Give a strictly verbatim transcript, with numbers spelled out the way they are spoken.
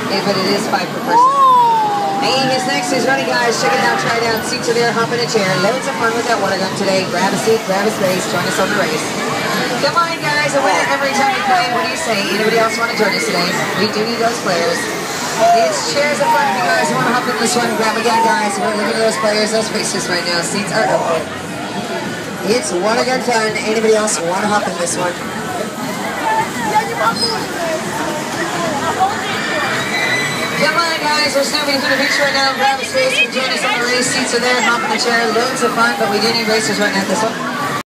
Yeah, but it is five per person. Hey, his next is ready, guys. Check it out, try it out. Seats are there, hop in a chair. Loads of fun with that water gun today. Grab a seat, grab a space, join us on the race. Come on, guys, a winner every time we play. What do you say? Anybody else want to join us today? We do need those players. It's chairs in front of you guys. You want to hop in this one? Grab again, guys. We're looking at those players, those faces right now. Seats are open. It's water gun time. Anybody else want to hop in this one? Come on, guys. We're snooping through the beach right now. Grab a space and join us on the race. Seats are there. Hop in the chair. Loads of fun, but we do need racers right now at this one.